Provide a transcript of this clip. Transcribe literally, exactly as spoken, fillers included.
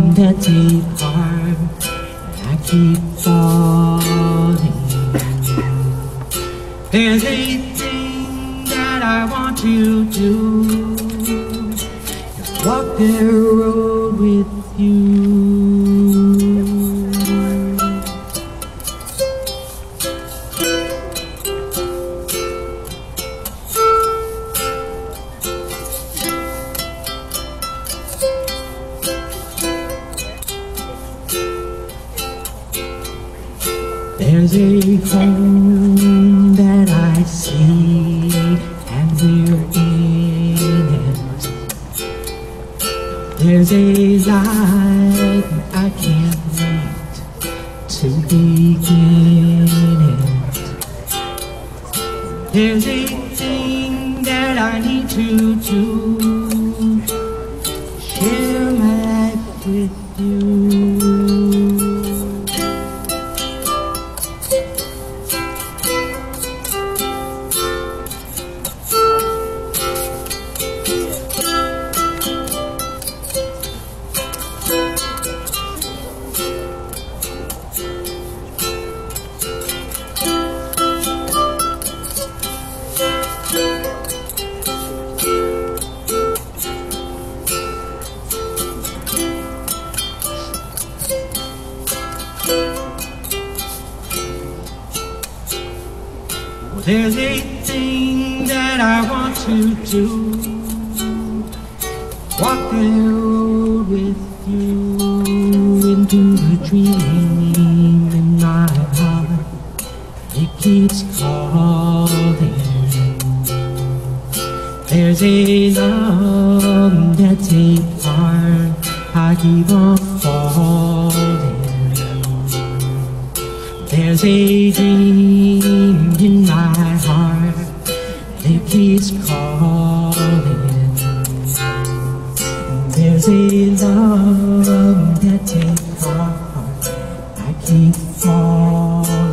that deep heart, I keep falling. There's a thing that I want to do, walk the road with you. There's a home that I see, and we're in it. There's a light I can't wait to begin it. There's a thing that I need to do, share life with you. There's a thing that I want to do, walk the road with you into the dream in my heart. It keeps calling. There's a love that takes heart, I keep on falling. There's a dream in my heart, it keeps calling. There's a love that takes heart, I keep falling.